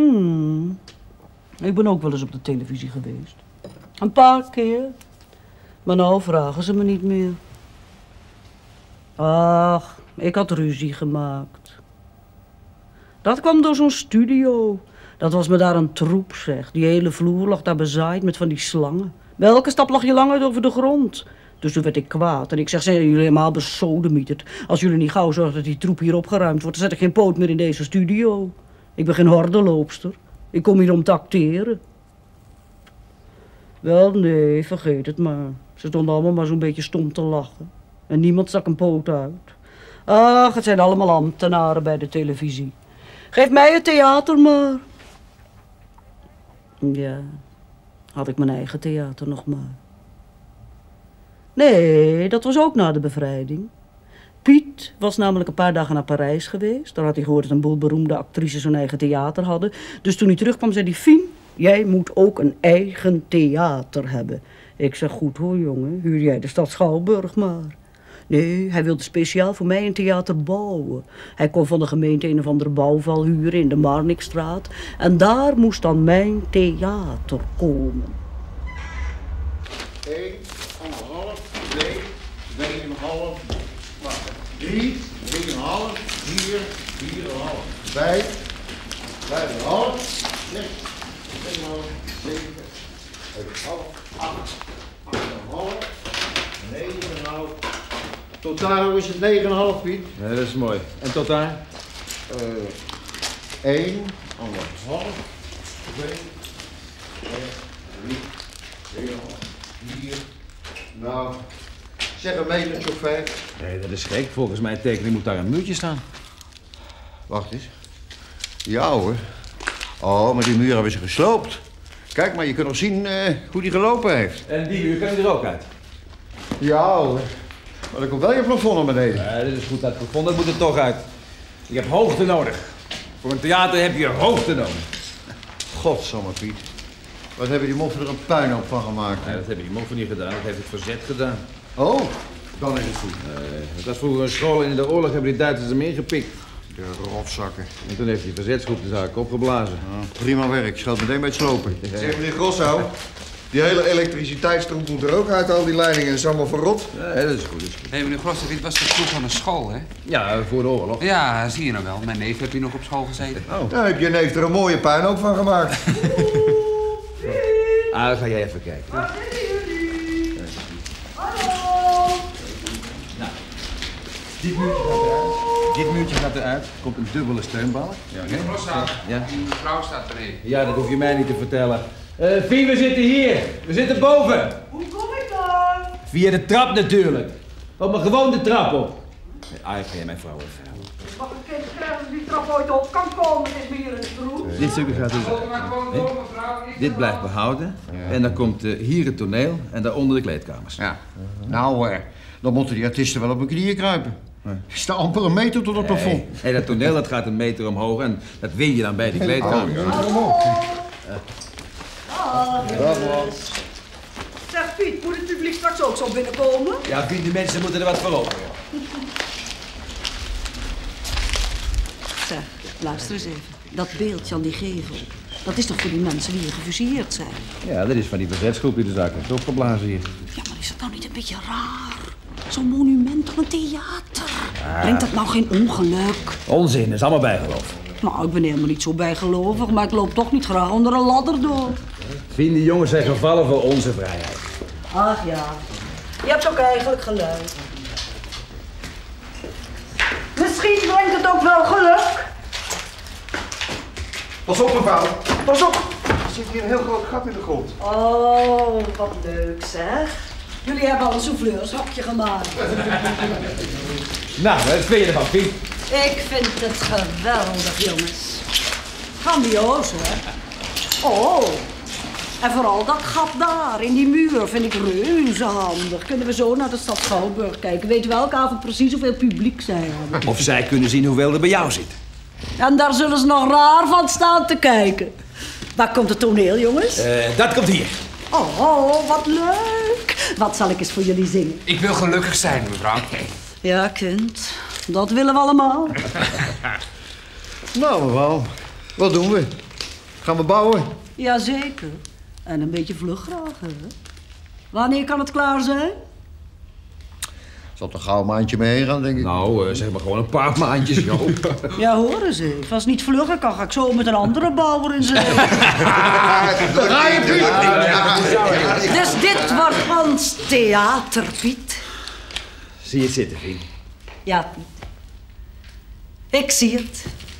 Ik ben ook wel eens op de televisie geweest. Een paar keer. Maar nou vragen ze me niet meer. Ach, ik had ruzie gemaakt. Dat kwam door zo'n studio. Dat was me daar een troep, zeg. Die hele vloer lag daar bezaaid met van die slangen. Bij elke stap lag je lang uit over de grond. Dus toen werd ik kwaad en ik zeg, zijn jullie helemaal besodemieterd? Als jullie niet gauw zorgen dat die troep hier opgeruimd wordt, dan zet ik geen poot meer in deze studio. Ik ben geen hordenloopster. Ik kom hier om te acteren. Wel, nee, vergeet het maar. Ze stonden allemaal maar zo'n beetje stom te lachen. En niemand stak een poot uit. Ach, het zijn allemaal ambtenaren bij de televisie. Geef mij het theater maar. Ja, had ik mijn eigen theater nog maar. Nee, dat was ook na de bevrijding. Piet was namelijk een paar dagen naar Parijs geweest. Daar had hij gehoord dat een boel beroemde actrices hun eigen theater hadden. Dus toen hij terugkwam zei hij, Fien, jij moet ook een eigen theater hebben. Ik zeg, goed hoor jongen, huur jij de stad Schouwburg maar. Nee, hij wilde speciaal voor mij een theater bouwen. Hij kon van de gemeente een of andere bouwval huren in de Marnixstraat. En daar moest dan mijn theater komen. 1,5, 2, 2,5, 3, 3,5, 4, 4,5, 5, 5,5, 6, 6,5, 7, 8,5, 8,5, 9,5. Totaal is het 9,5, Piet. Ja, dat is mooi. En tot daar? 1, 1,5, 2, 3, 4. Nou, zeg een metertje of 5. Nee, dat is gek. Volgens mijn tekening moet daar een muurtje staan. Wacht eens. Ja hoor. Oh, maar die muur hebben ze gesloopt. Kijk maar, je kunt nog zien hoe die gelopen heeft. En die muur kan er ook uit? Ja hoor. Maar dan komt wel je plafond naar beneden. Ja, dit is goed uit het plafond, dat moet er toch uit. Ik heb hoogte nodig. Voor een theater heb je hoogte nodig. Godsamme, Piet. Wat hebben die moffen er een puinhoop van gemaakt? Nee, dat hebben die moffen niet gedaan, dat heeft het verzet gedaan. Oh, dan is het goed. Dat was vroeger een school en in de oorlog hebben die Duitsers hem ingepikt. De rotzakken. En toen heeft die verzetsgroep de zaak opgeblazen. Ja, prima werk, scheelt meteen bij het slopen. Zeg meneer Grosso, die hele elektriciteitsstroom moet er ook uit, al die leidingen. Dat is allemaal verrot. Ja, dat is goed, dat is goed. Hé, meneer Grosso, dit was de kroeg van een school, hè? Ja, voor de oorlog. Ja, zie je nou wel. Mijn neef heeft hier nog op school gezeten. Oh. Daar heb je neef er een mooie puinhoop van gemaakt. Ah, dan ga jij even kijken. Waar zitten jullie? Hallo? Nou, dit muurtje gaat eruit. Er komt een dubbele steunbalk. Ja, Meneer Grosso, ja. die mevrouw staat beneden. Ja, dat hoef je mij niet te vertellen. Fien, we zitten hier. We zitten boven. Hoe kom ik dan? Via de trap natuurlijk. Loop maar gewoon de trap op. Ah, ga jij mijn vrouw even helpen. Mag ik kind krijgen als die trap ooit op kan komen? Het is me hier in de groep. Dit stukje gaat dus Loop maar gewoon door, mevrouw. Dit blijft behouden. Ja. En dan komt hier het toneel en daaronder de kleedkamers. Ja. Nou, dan moeten die artiesten wel op hun knieën kruipen. Er staat amper een meter tot het plafond. Nee, dat toneel dat gaat een meter omhoog en dat win je dan bij die kleedkamer. jongens. Zeg Piet, moet het publiek straks ook zo binnenkomen? Ja, Fien, die mensen moeten er wat voor over. Ja. Zeg, luister eens even. Dat beeldje aan die gevel, dat is toch voor die mensen die hier gefusilleerd zijn? Ja, dat is van die verzetsgroep die de zaak heeft opgeblazen hier. Ja, maar is dat nou niet een beetje raar? Zo'n monument van een theater. Ja. Brengt dat nou geen ongeluk? Onzin, dat is allemaal bijgeloof. Nou, ik ben helemaal niet zo bijgelovig, maar ik loop toch niet graag onder een ladder door. Fien, die jongens zijn gevallen voor onze vrijheid. Ach ja, je hebt ook eigenlijk gelijk. Misschien brengt het ook wel geluk. Pas op, mevrouw. Pas op. Er zit hier een heel groot gat in de grond. Oh, wat leuk zeg. Jullie hebben al een souffleurshokje gemaakt. Nou, wat vind je ervan, Fien? Ik vind het geweldig, jongens. Grandioos, hè? Oh, en vooral dat gat daar in die muur vind ik reuze handig. Kunnen we zo naar de stad Schouwburg kijken. Weten we elke avond precies hoeveel publiek zij hebben. Of zij kunnen zien hoeveel er bij jou zit. En daar zullen ze nog raar van staan te kijken. Waar komt het toneel, jongens? Dat komt hier. Oh, wat leuk. Wat zal ik eens voor jullie zingen? Ik wil gelukkig zijn, mevrouw. Ja, kind. Dat willen we allemaal. Nou, mevrouw, wat doen we? Gaan we bouwen? Jazeker. En een beetje vlug graag, hè? Wanneer kan het klaar zijn? Zal toch gauw een maandje mee heen gaan, denk ik. Nou, zeg maar gewoon een paar maandjes, joh. Ja, hoor eens even. Als het niet vlugger kan, ga ik zo met een andere bouwer in zee. Ga je, Piet? Dus dit wordt ons theater, Piet. Zie je het zitten, vriend? Ja, Piet. Ik zie het.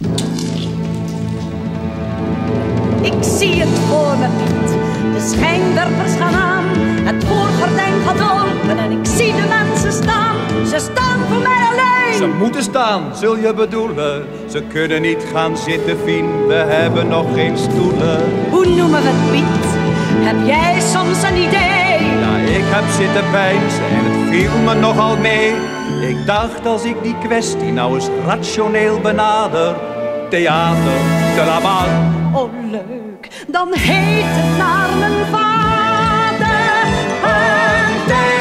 Ik zie het voor me, Piet. De schijnwerpers gaan aan. Het voorgordijn gaat open en ik zie de mensen staan. Ze staan voor mij alleen. Ze moeten staan, zul je bedoelen. Ze kunnen niet gaan zitten, Fien. We hebben nog geen stoelen. Hoe noemen we het, Piet? Heb jij soms een idee? Ja, ik heb zitten peinzen en het viel me nogal mee. Ik dacht, als ik die kwestie nou eens rationeel benader. Theater de la Bar. Oh, leuk. Dan heet het naar mijn vader. Een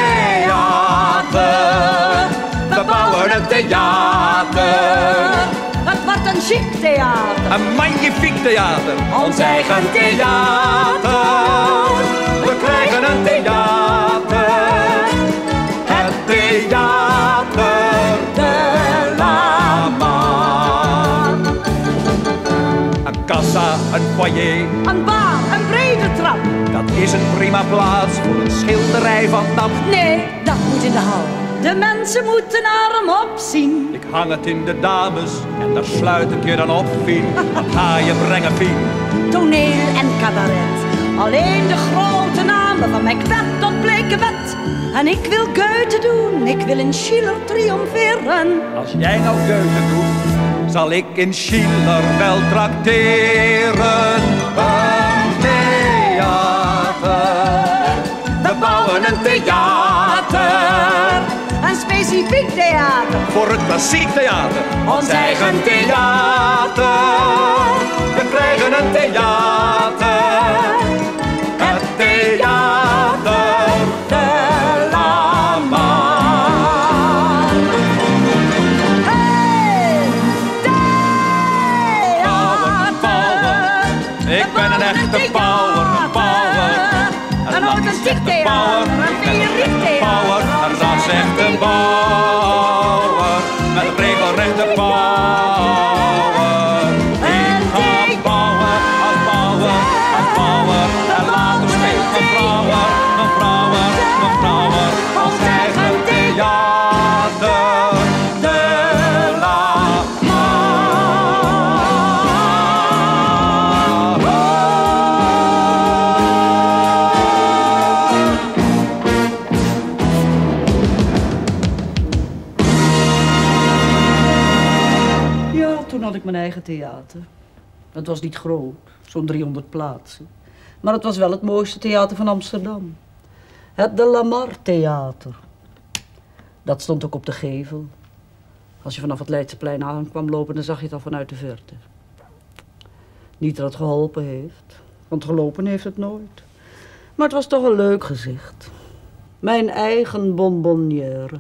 theater. We bouwen een theater. Het wordt een chic theater. Een magnifiek theater. Ons eigen theater. We krijgen een theater. Het theater de la Bar. Een kassa, een foyer. Een baan, een brede trap. Dat is een prima plaats voor een schilderij van Dam. Nee, dat moet in de hal. De mensen moeten naar hem opzien. Ik hang het in de dames en daar sluit ik je dan op, Fien. Wat ga je brengen, Fien? Toneel en cabaret. Alleen de grote namen van Macbeth tot Blekewet. En ik wil Goethe doen, ik wil in Schiller triomferen. Als jij nou Goethe doet, zal ik in Schiller wel trakteren. Een theater, we bouwen een theater. Een specifiek theater. Voor het klassiek theater, ons eigen theater. We krijgen een theater. Het theater de la Bar. Hey, Bouwen. Ik ben een echte bouwer, een bouwer. Een authentiek theater, een feeriek Bouwer, theater. en dat zegt een bouwer. Met een regelrechte bouwer. Ik ga bouwen, als bouwer, als bouwer. En later steeds een vrouwer, een vrouwer, een vrouwer. Ons eigen theater, de la Bar. Ja, toen had ik mijn eigen theater. Het was niet groot, zo'n 300 plaatsen. Maar het was wel het mooiste theater van Amsterdam. Het De Lamar Theater. Dat stond ook op de gevel. Als je vanaf het Leidseplein aankwam lopen, dan zag je het al vanuit de verte. Niet dat het geholpen heeft, want gelopen heeft het nooit. Maar het was toch een leuk gezicht. Mijn eigen bonbonnière.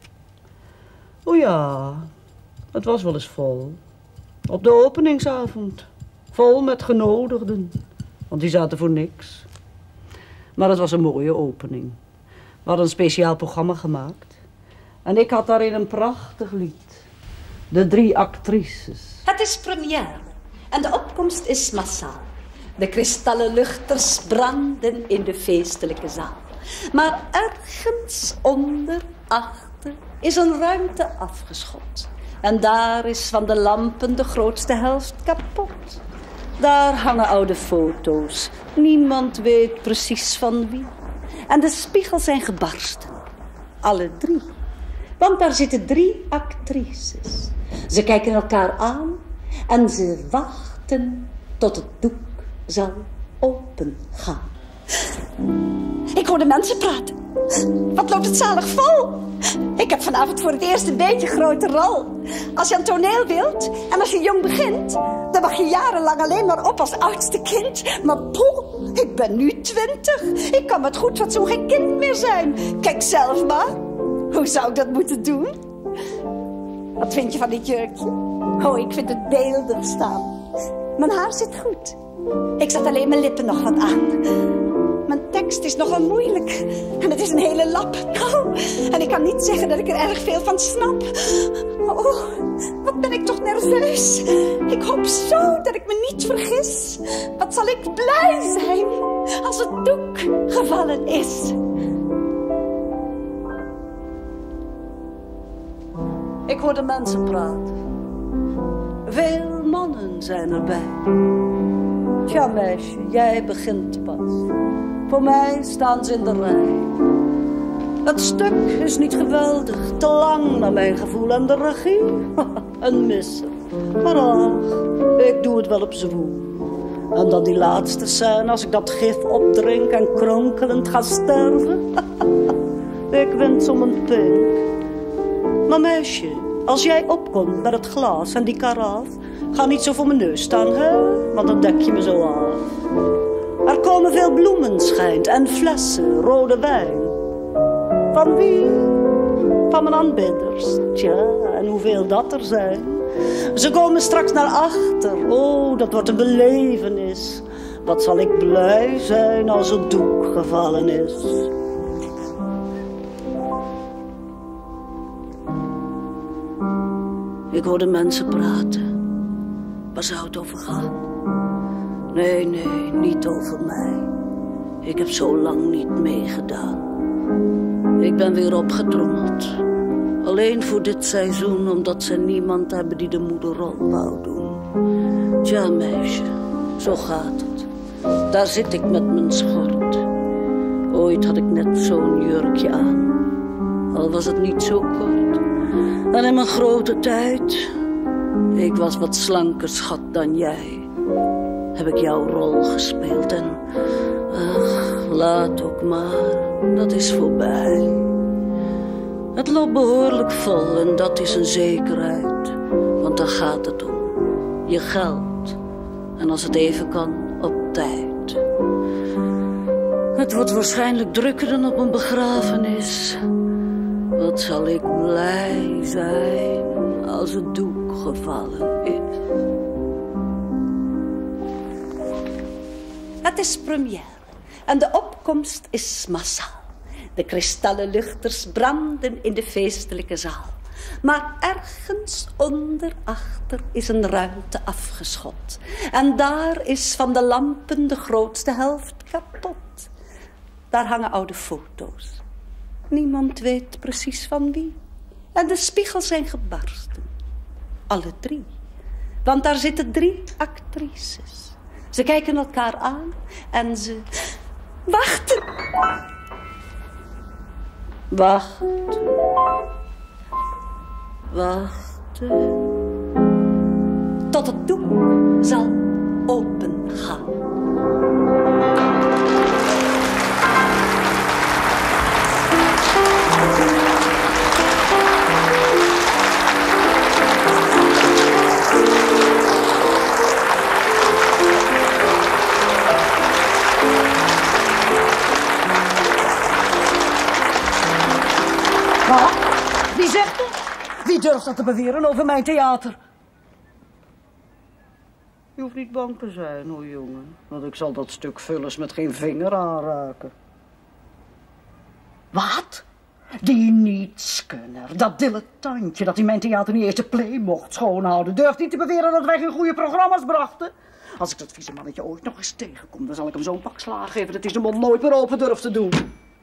O ja, het was wel eens vol. Op de openingsavond. Vol met genodigden. Want die zaten voor niks. Maar het was een mooie opening. We hadden een speciaal programma gemaakt. En ik had daarin een prachtig lied. De 3 actrices. Het is première en de opkomst is massaal. De kristallen luchters branden in de feestelijke zaal. Maar ergens onder, achter, is een ruimte afgeschot. En daar is van de lampen de grootste helft kapot. Daar hangen oude foto's. Niemand weet precies van wie. En de spiegels zijn gebarsten. Alle 3. Want daar zitten 3 actrices. Ze kijken elkaar aan en ze wachten tot het doek zal opengaan. Ik hoor de mensen praten. Wat loopt het zalig vol. Ik heb vanavond voor het eerst een beetje grote rol. Als je aan toneel wilt en als je jong begint, dan mag je jarenlang alleen maar op als oudste kind. Maar poeh, ik ben nu 20. Ik kan met goed fatsoen geen kind meer zijn. Kijk zelf maar. Hoe zou ik dat moeten doen? Wat vind je van dit jurkje? Oh, ik vind het beeldig staan. Mijn haar zit goed. Ik zet alleen mijn lippen nog wat aan. Mijn tekst is nogal moeilijk. En het is een hele lap. Nou, en ik kan niet zeggen dat ik er erg veel van snap. Oh, wat ben ik toch nerveus. Ik hoop zo dat ik me niet vergis. Wat zal ik blij zijn als het doek gevallen is. Ik hoor de mensen praten. Veel mannen zijn erbij. Tja, meisje, jij begint pas. Voor mij staan ze in de rij. Het stuk is niet geweldig, te lang naar mijn gevoel. En de regie, een misser. Maar ach, ik doe het wel op zwoel. En dan die laatste scène, als ik dat gif opdrink en kronkelend ga sterven. Ik wens om een pink. Maar meisje, als jij opkomt met het glas en die karaaf, ga niet zo voor mijn neus staan, hè? Want dan dek je me zo af. Er komen veel bloemen, schijnt, en flessen rode wijn. Van wie? Van mijn aanbidders. Tja, en hoeveel dat er zijn. Ze komen straks naar achter. Oh, dat wordt een belevenis. Wat zal ik blij zijn als het doek gevallen is. Ik hoor de mensen praten. Waar zou het over gaan? Nee, niet over mij. Ik heb zo lang niet meegedaan. Ik ben weer opgetrommeld. Alleen voor dit seizoen, omdat ze niemand hebben die de moederrol wou doen. Tja, meisje, zo gaat het. Daar zit ik met mijn schort. Ooit had ik net zo'n jurkje aan. Al was het niet zo kort. En in mijn grote tijd, ik was wat slanker schat dan jij, heb ik jouw rol gespeeld. En ach, laat ook maar, dat is voorbij. Het loopt behoorlijk vol en dat is een zekerheid. Want daar gaat het om, je geld. En als het even kan, op tijd. Het wordt waarschijnlijk drukker dan op een begrafenis. Wat zal ik blij zijn als het doek gevallen is. Het is première en de opkomst is massaal. De kristallen luchters branden in de feestelijke zaal. Maar ergens onderachter is een ruimte afgeschot. En daar is van de lampen de grootste helft kapot. Daar hangen oude foto's. Niemand weet precies van wie. En de spiegels zijn gebarsten. Alle 3. Want daar zitten 3 actrices. Ze kijken elkaar aan en ze wachten. Wachten. Wachten. Tot het doek zal opengaan. Wat? Wie zegt het? Wie durft dat te beweren over mijn theater? Je hoeft niet bang te zijn, hoor, jongen. Want ik zal dat stuk vullers met geen vinger aanraken. Wat? Die nietskunner, dat dilettantje dat in mijn theater niet eens de play mocht schoonhouden, durft niet te beweren dat wij geen goede programma's brachten? Als ik dat vieze mannetje ooit nog eens tegenkom, dan zal ik hem zo'n pak slaag geven dat hij zijn mond nooit meer open durft te doen.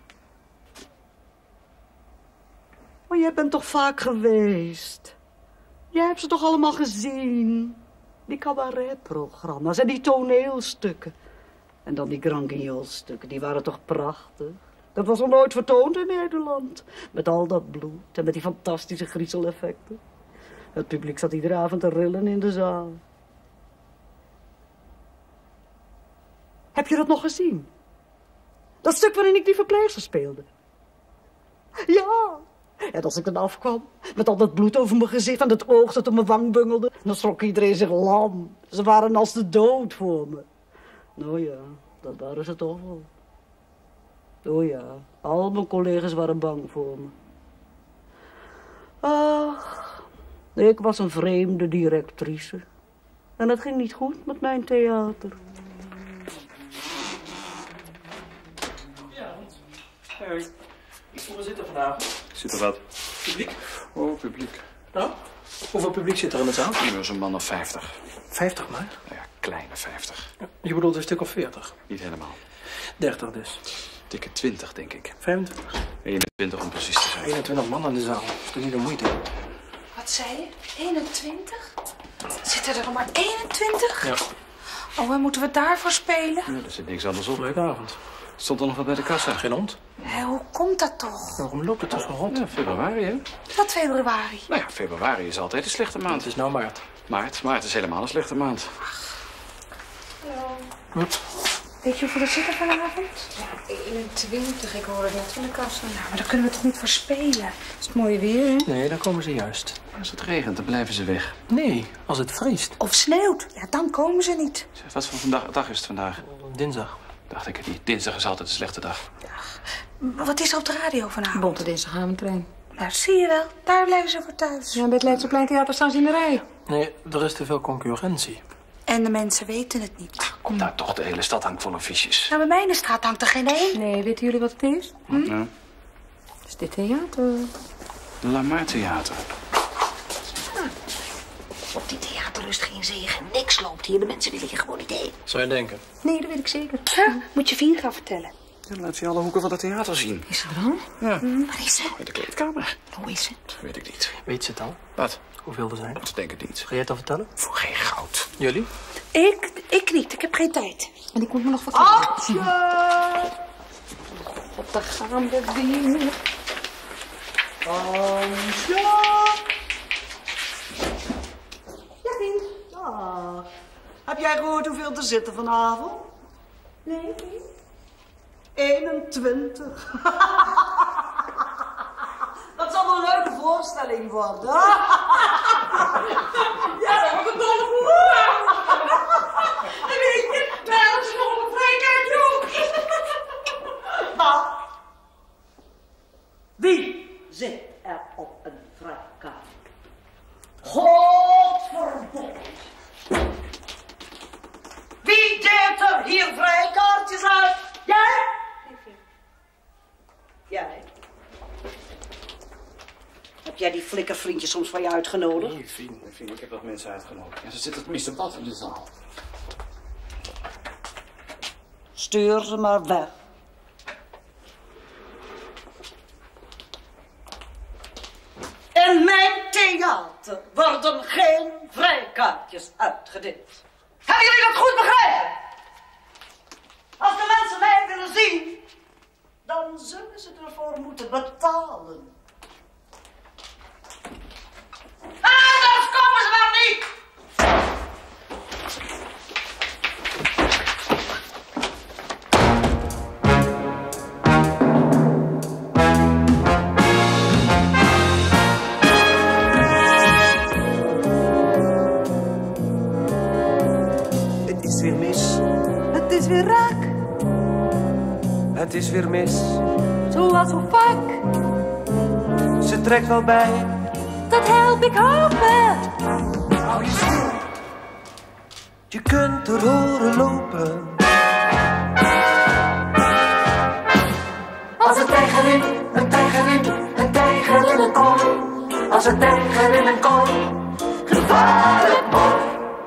Maar jij bent toch vaak geweest? Jij hebt ze toch allemaal gezien? Die cabaretprogramma's en die toneelstukken. En dan die Grand Guignol-stukken, die waren toch prachtig? Dat was nog nooit vertoond in Nederland. Met al dat bloed en met die fantastische griezeleffecten. Het publiek zat iedere avond te rillen in de zaal. Heb je dat nog gezien? Dat stuk waarin ik die verpleegster speelde. Ja. En als ik dan afkwam, met al dat bloed over mijn gezicht en dat oog dat op mijn wang bungelde, dan schrok iedereen zich lam. Ze waren als de dood voor me. Nou ja, dat waren ze toch wel. Oh ja, al mijn collega's waren bang voor me. Ach, ik was een vreemde directrice. En dat ging niet goed met mijn theater. Hey, hoeveel zit er vanavond? Zit er wat? Publiek? Oh, publiek. Nou, hoeveel publiek zit er in de zaal? Nu zo'n man of 50. 50 maar? Nou ja, kleine 50. Je bedoelt een stuk of 40? Niet helemaal. 30 dus. Dikke 20, denk ik. 25? 21 om precies te zijn. 21 man in de zaal. Is toch niet de moeite? Wat zei je? 21? Zitten er maar 21? Ja. Oh, en moeten we daarvoor spelen? Ja, er zit niks anders op. Leuke avond. Stond er nog wat bij de kassa? Geen hond? Hé, hoe komt dat toch? Waarom loopt het toch zo rond? Ja, februari, hè? Wat februari? Nou ja, februari is altijd een slechte maand. Het is nou maart. Maart is helemaal een slechte maand. Hallo. Weet je hoeveel er zitten vanavond? Ja, 21. Ik hoorde net van de kassa. Nou, maar daar kunnen we toch niet voor spelen? Het is het mooie weer, hè? Nee, dan komen ze juist. Als het regent, dan blijven ze weg. Nee, als het vriest. Of sneeuwt. Ja, dan komen ze niet. Zeg, wat voor dag is het vandaag? Dinsdag. Dacht ik het niet. Dinsdag is altijd een slechte dag. Maar wat is er op de radio vanavond? Bonte dinsdagavondtrein. Nou, zie je wel. Daar blijven ze voor thuis. Ja, bij het Leidseplein Theater staan ze in de rij. Nee, er is te veel concurrentie. En de mensen weten het niet. Kom nou toch, de hele stad hangt vol affiches. Nou, bij mijn straat hangt er geen één. Nee, weten jullie wat het is? Ja. Het is dit theater. Lamar Theater. Op die theater rust geen zegen. Niks loopt hier. De mensen willen hier gewoon niet heen. Zou je denken? Nee, dat weet ik zeker. Ja, moet je vriend gaan vertellen. Ja, laat ze alle hoeken van het theater zien. Is er dan? Ja. Waar is ze? In de kleedkamer. Hoe is het? Weet ik niet. Weet ze het al? Wat? Hoeveel er zijn? Dat denk ik niet. Ga jij het al vertellen? Voor geen goud. Jullie? Ik niet. Ik heb geen tijd. En ik moet me nog vertellen. Wat daar gaan we weer. Ja, kind. Dag. Heb jij gehoord hoeveel er zitten vanavond? Nee, kind. 21. Dat zal een leuke voorstelling worden. Ja, dat wordt een dolle boer. En weet je, daar is nog een vrijkaartje ook. Nou, wie zit er op een vrijkaart? Godverdomme. Wie deelt er hier vrijkaartjes uit? Jij? Jij? Heb jij die flikkervriendjes soms van je uitgenodigd? Nee, Fien, ik heb wat mensen uitgenodigd. Ja, ze zitten tenminste wat in de zaal. Stuur ze maar weg. In mijn theater worden geen vrijkaartjes uitgedeeld. Hebben jullie dat goed begrepen? Als de mensen mij willen zien, dan zullen ze ervoor moeten betalen. Anders komen ze maar niet! Het is weer mis. Het is weer raak. Het is weer mis. Zoals zo vaak. Ze trekt wel bij. Dat help ik hopen. Hou je stil. Je kunt er horen lopen. Als een tijger in, een tijger in, een tijger in een kooi. Als een tijger in een kooi. Gevaarlijk mooi.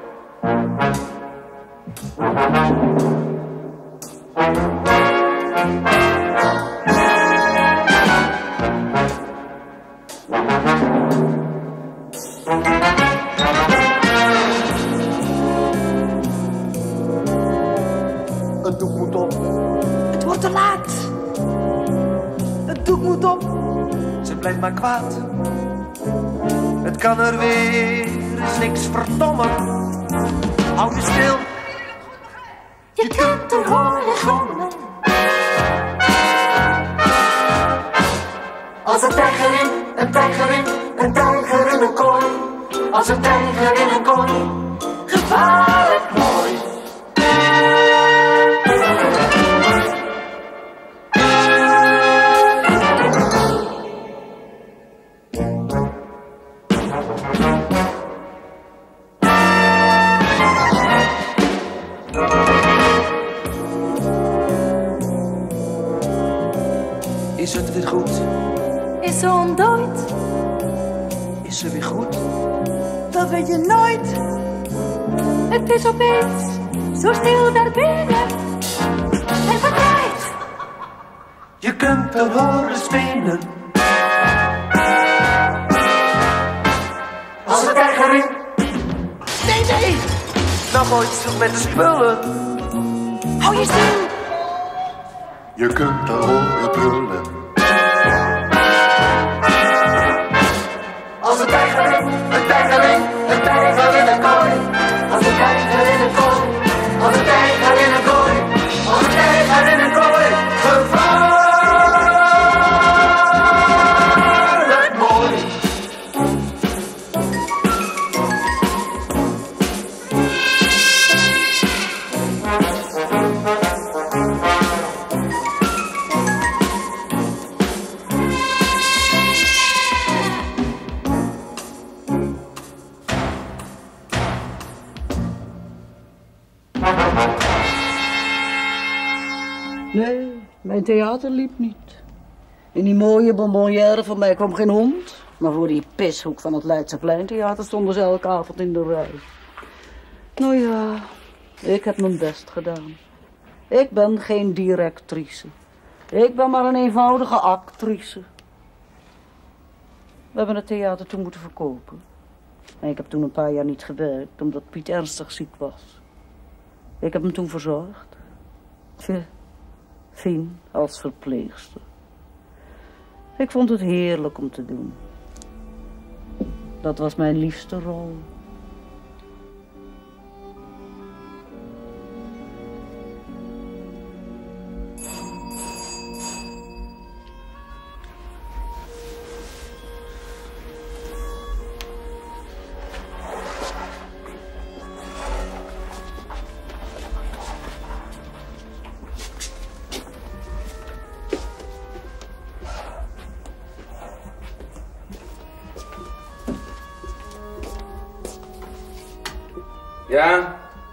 Het doek moet op. Het wordt te laat. Het doek moet op. Ze blijft maar kwaad. Het kan er weer eens niks verdommen. Hou je stil. Je kunt er horen grommen. Als een tijger in, een tijger in, een tijger in een kooi. Als een tijger in een kooi. Gevaarlijk mooi. Is het weer goed? Is ze ontdooid? Is ze weer goed? Dat weet je nooit. Het is opeens zo stil daarbinnen. En verdraaid. Je kunt er horen spelen. Als het tijgerin. Nee! Nog ooit zoek met de spullen. Hou je stil. Je kunt er horen brullen. Als een tijger in een kooi. Als een tijger in een kooi. Als een tijger in een kooi. Als een tijger in een kooi. Gevaarlijk mooi. Nee, mijn theater liep niet. In die mooie bonbonnière van mij kwam geen hond. Maar voor die pishoek van het Leidseplein-theater stonden ze elke avond in de rij. Nou ja, ik heb mijn best gedaan. Ik ben geen directrice. Ik ben maar een eenvoudige actrice. We hebben het theater toen moeten verkopen. En ik heb toen een paar jaar niet gewerkt, omdat Piet ernstig ziek was. Ik heb hem toen verzorgd. Fien als verpleegster. Ik vond het heerlijk om te doen. Dat was mijn liefste rol. Ja?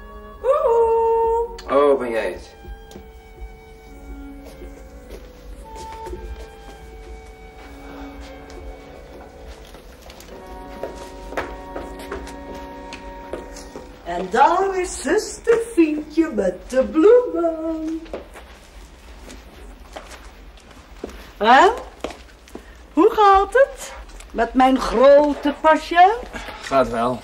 Oh, ben jij het? En daar is zuster Fientje met de bloemen. Hè? Hoe gaat het? Met mijn grote patiënt? Gaat wel.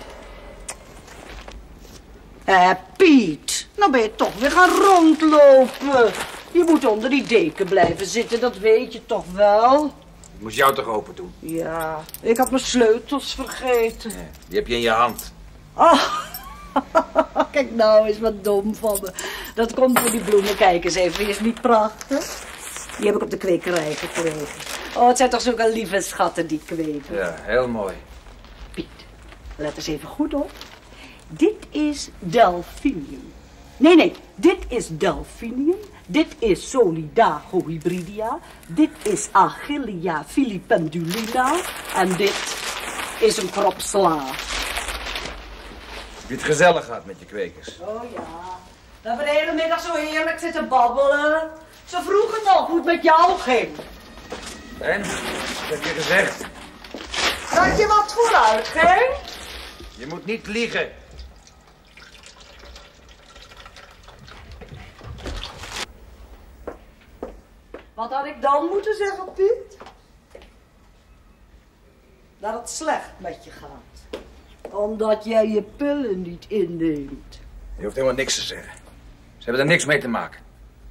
Piet, nou ben je toch weer gaan rondlopen. Je moet onder die deken blijven zitten, dat weet je toch wel? Ik moest jou toch open doen? Ja, ik had mijn sleutels vergeten. Ja, die heb je in je hand. Oh, kijk nou eens wat dom van me. Dat komt voor die bloemen. Kijk eens even, is niet prachtig? Die heb ik op de kwekerij gekregen. Oh, het zijn toch zulke lieve schatten die kweken. Ja, heel mooi. Piet, let eens even goed op. Dit is Delphinium. Nee, dit is Delphinium. Dit is Solidago hybridia. Dit is Achillea filipendulina. En dit is een krop sla. Heb je het gezellig gehad met je kwekers? Oh ja, we hebben de hele middag zo heerlijk zitten babbelen. Ze vroegen nog hoe het met jou ging. En? Wat heb je gezegd? Dat je wat vooruit ging? Je moet niet liegen. Wat had ik dan moeten zeggen, Piet? Dat het slecht met je gaat. Omdat jij je pillen niet inneemt. Je hoeft helemaal niks te zeggen. Ze hebben er niks mee te maken.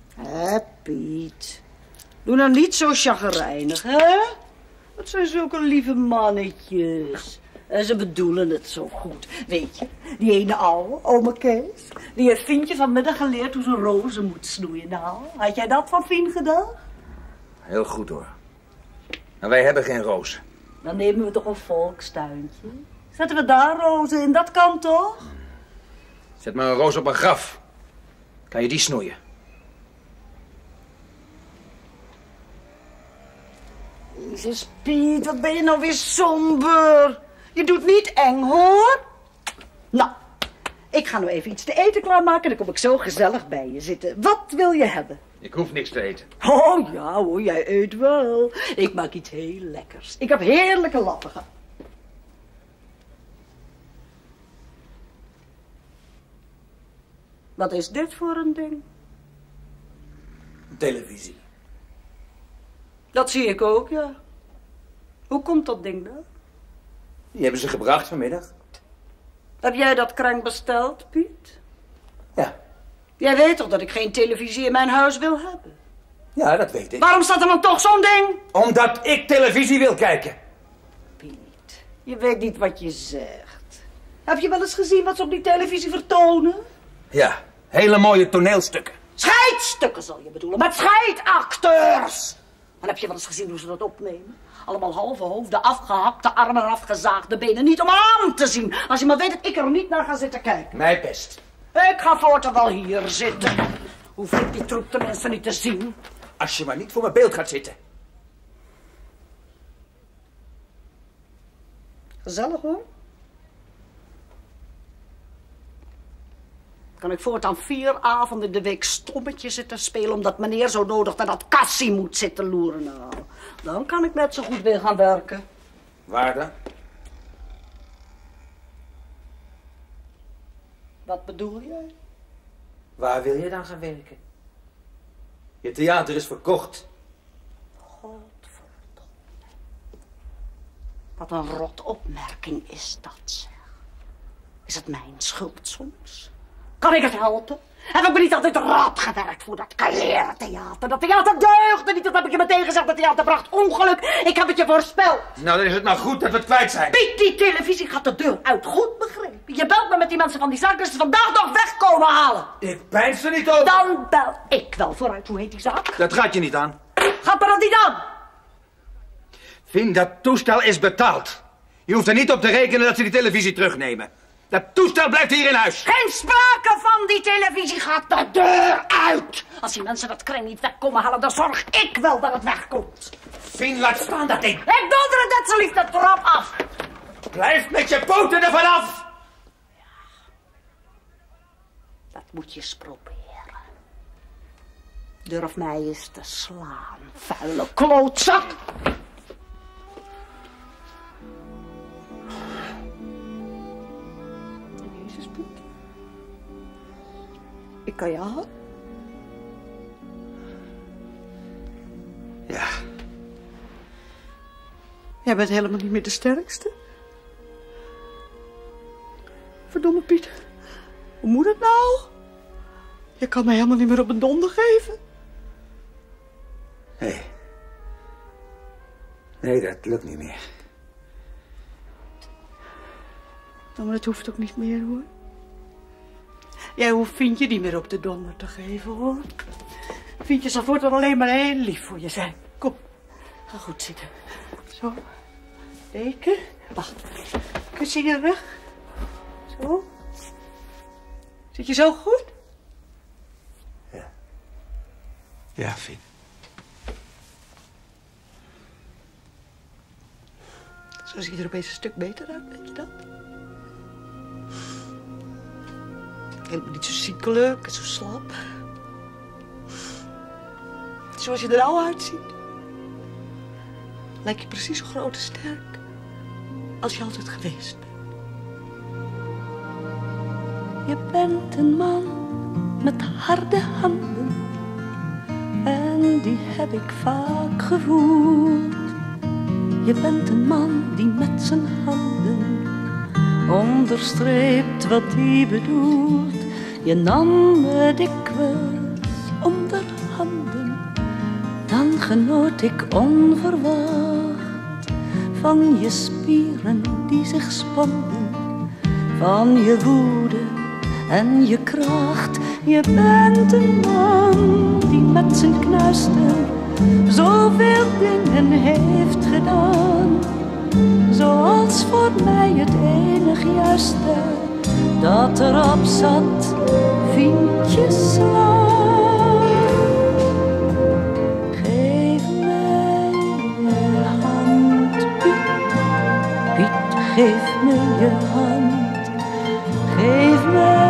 Piet. Doe nou niet zo chagrijnig, hè? Het zijn zulke lieve mannetjes. En ze bedoelen het zo goed. Weet je, die ene ouwe, ome Kees, die heeft Fientje vanmiddag geleerd hoe ze rozen moet snoeien. Nou, had jij dat van Fien gedaan? Heel goed hoor. Maar wij hebben geen rozen. Dan nemen we toch een volkstuintje. Zetten we daar rozen in, dat kan toch? Zet maar een roos op een graf. Kan je die snoeien? Jezus, Piet, wat ben je nou weer somber? Je doet niet eng, hoor. Nou, Ik ga nou even iets te eten klaarmaken en dan kom ik zo gezellig bij je zitten. Wat wil je hebben? Ik hoef niks te eten. Oh ja hoor, jij eet wel. Ik maak iets heel lekkers. Ik heb heerlijke lappen gehad. Wat is dit voor een ding? Televisie. Dat zie ik ook, ja. Hoe komt dat ding dan? Die hebben ze gebracht vanmiddag. Heb jij dat krank besteld, Piet? Ja. Jij weet toch dat ik geen televisie in mijn huis wil hebben? Ja, dat weet ik. Waarom staat er dan toch zo'n ding? Omdat ik televisie wil kijken. Piet, je weet niet wat je zegt. Heb je wel eens gezien wat ze op die televisie vertonen? Ja, hele mooie toneelstukken. Scheidstukken zal je bedoelen, met scheidacteurs. En heb je wel eens gezien hoe ze dat opnemen? Allemaal halve hoofden, afgehakte armen en afgezaagde benen. Niet om aan te zien. Als je maar weet dat ik er niet naar ga zitten kijken. Mij best. Ik ga voortaan wel hier zitten. Hoef ik die troep tenminste niet te zien. Als je maar niet voor mijn beeld gaat zitten. Gezellig hoor. Kan ik voortaan 4 avonden in de week stommetje zitten spelen... omdat meneer zo nodig naar dat kassie moet zitten loeren. Nou, dan kan ik net zo goed weer gaan werken. Waar dan? Wat bedoel jij? Waar wil je dan gaan werken? Je theater is verkocht. Godverdomme. Wat een rot opmerking is dat, zeg. Is het mijn schuld soms? Kan ik het helpen? Heb ik me niet altijd rad gewerkt voor dat theater? Dat theater deugde niet, dat heb ik je meteen gezegd. Dat theater bracht ongeluk. Ik heb het je voorspeld. Nou, dan is het maar goed dat we het kwijt zijn. Piet, die televisie gaat de deur uit. Goed begrepen. Je belt me met die mensen van die zaak, dus ze vandaag nog wegkomen halen. Ik pijns er niet over. Dan bel ik wel vooruit. Hoe heet die zaak? Dat gaat je niet aan. Gaat me dat niet aan? Fien, dat toestel is betaald. Je hoeft er niet op te rekenen dat ze die televisie terugnemen. Dat toestel blijft hier in huis. Geen sprake van, die televisie gaat de deur uit. Als die mensen dat kreng niet wegkomen halen, dan zorg ik wel dat het wegkomt. Fien, laat staan dat ding. Ik donder het net zo lief de trap af. Blijf met je poten ervan af. Ja. Dat moet je eens proberen. Durf mij eens te slaan, vuile klootzak. Ik kan je halen. Ja. Jij bent helemaal niet meer de sterkste. Verdomme Piet. Hoe moet het nou? Je kan mij helemaal niet meer op een donder geven. Nee. Nee, dat lukt niet meer. Nou, maar dat hoeft ook niet meer, hoor. Jij hoeft Fientje niet meer op de donder te geven, hoor. Fientje zal voortaan alleen maar heel lief voor je zijn. Kom, ga goed zitten. Zo. Deken. Wacht. Kusje in je rug. Zo. Zit je zo goed? Ja. Ja, Fien. Zo zie je er opeens een stuk beter uit, weet je dat? Helemaal niet zo ziekelijk en zo slap. Zoals je er nou uitziet. Lijk je precies zo groot en sterk als je altijd geweest bent. Je bent een man met harde handen en die heb ik vaak gevoeld. Je bent een man die met zijn handen onderstreept wat hij bedoelt. Je nam me dikwijls onder handen, dan genoot ik onverwacht van je spieren die zich spanden, van je woede en je kracht. Je bent een man die met zijn knuisten zoveel dingen heeft gedaan, zoals voor mij het enig juiste dat erop zat, Fientje slaan. Geef mij je hand, Piet, Piet, geef me je hand, geef mij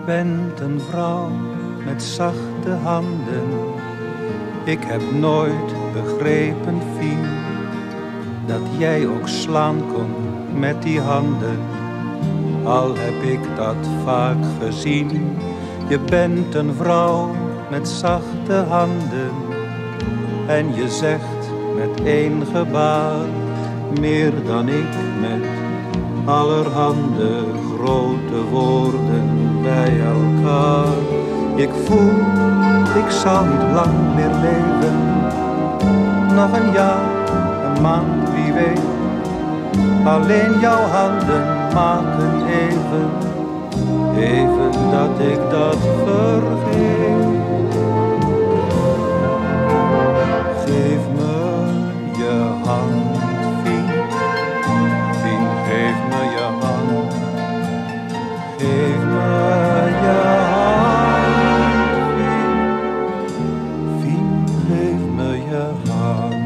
bent een vrouw met zachte handen. Ik heb nooit begrepen, Fien, dat jij ook slaan kon met die handen. Al heb ik dat vaak gezien. Je bent een vrouw met zachte handen. En je zegt met één gebaar meer dan ik met allerhande grote woorden bij elkaar. Ik voel, ik zal niet lang meer leven. Nog een jaar, een maand, wie weet. Alleen jouw handen maken even dat ik dat vergeet. Geef me je hand, Fien, Fien, geef me je hand. Geef me je hand, Fien, Fien, geef me je hand.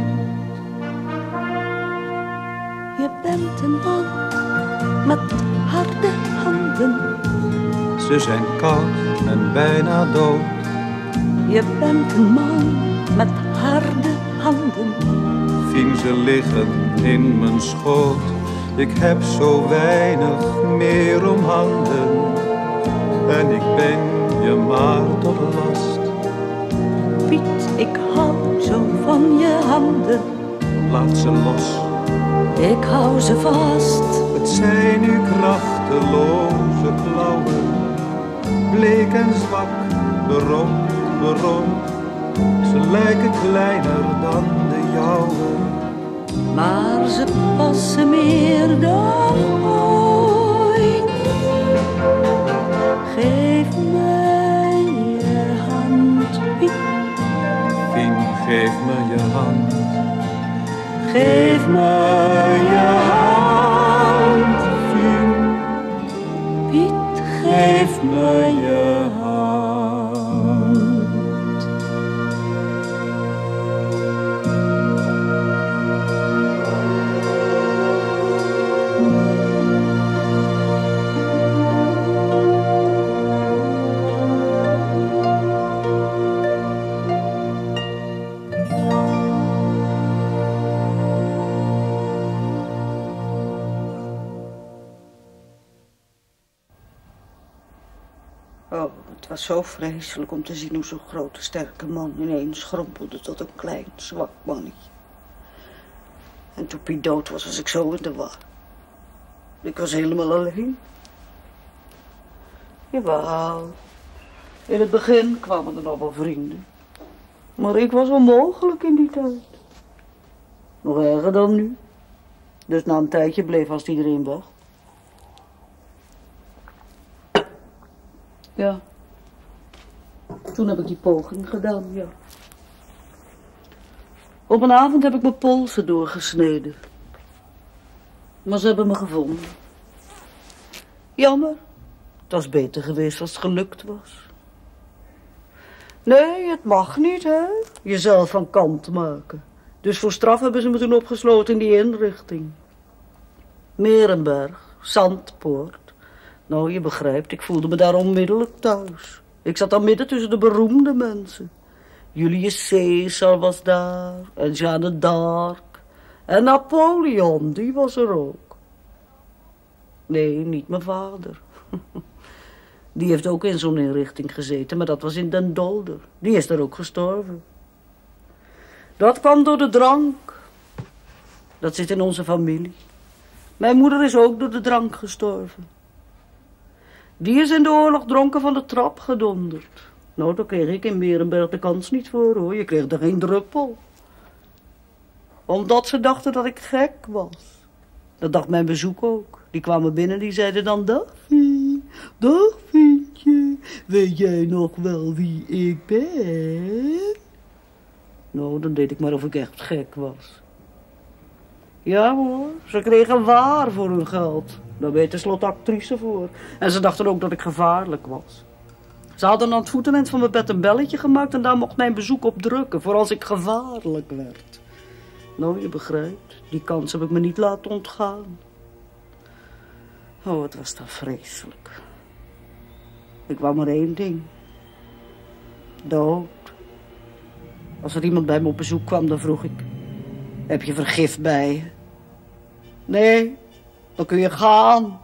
Je bent een man met harde handen. Ze zijn koud en bijna dood. Je bent een man met harde handen. Fien, ze liggen in mijn schoot. Ik heb zo weinig meer om handen. En ik ben je maar tot last. Piet, ik hou zo van je handen. Laat ze los. Ik hou ze vast. Het zijn nu krachteloze klauwen. Bleek en zwak, beroomd, beroomd. Ze lijken kleiner dan de jouwe. Maar ze passen meer dan ooit. Geef mij je hand, Piet. Fien, geef me je hand. Geef me je hand, Fien. Piet, geef me je hand. Oh, het was zo vreselijk om te zien hoe zo'n grote, sterke man ineens schrompelde tot een klein, zwak mannetje. En toen Piet dood was, was ik zo in de war. Ik was helemaal alleen. Jawel, in het begin kwamen er nog wel vrienden. Maar ik was onmogelijk in die tijd. Nog erger dan nu. Dus na een tijdje bleef vast iedereen weg. Ja. Toen heb ik die poging gedaan, ja. Op een avond heb ik mijn polsen doorgesneden. Maar ze hebben me gevonden. Jammer. Het was beter geweest als het gelukt was. Nee, het mag niet, hè. Jezelf van kant maken. Dus voor straf hebben ze me toen opgesloten in die inrichting. Merenberg, Zandpoort. Nou, je begrijpt, ik voelde me daar onmiddellijk thuis. Ik zat dan midden tussen de beroemde mensen. Julius Caesar was daar, en Jeanne d'Arc. En Napoleon, die was er ook. Nee, niet mijn vader. Die heeft ook in zo'n inrichting gezeten, maar dat was in Den Dolder. Die is daar ook gestorven. Dat kwam door de drank. Dat zit in onze familie. Mijn moeder is ook door de drank gestorven. Die is in de oorlog dronken van de trap gedonderd. Nou, daar kreeg ik in Merenberg de kans niet voor, hoor. Je kreeg er geen druppel. Omdat ze dachten dat ik gek was. Dat dacht mijn bezoek ook. Die kwamen binnen, die zeiden dan, dag Fien, dag Fientje. Weet jij nog wel wie ik ben? Nou, dan deed ik maar of ik echt gek was. Ja hoor, ze kregen waar voor hun geld. Daar weet tenslotte actrice voor. En ze dachten ook dat ik gevaarlijk was. Ze hadden aan het voeteneind van mijn bed een belletje gemaakt en daar mocht mijn bezoek op drukken, voor als ik gevaarlijk werd. Nou, je begrijpt, die kans heb ik me niet laten ontgaan. Oh, het was dan vreselijk. Ik wou maar één ding. Dood. Als er iemand bij me op bezoek kwam, dan vroeg ik... Heb je vergif bij je? Nee, dan kun je gaan.